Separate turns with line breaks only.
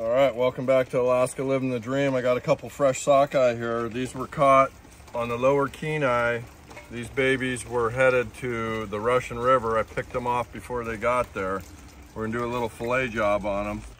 All right, welcome back to Alaska Living the Dream. I got a couple fresh sockeye here. These were caught on the lower Kenai. These babies were headed to the Russian River. I picked them off before they got there. We're gonna do a little fillet job on them.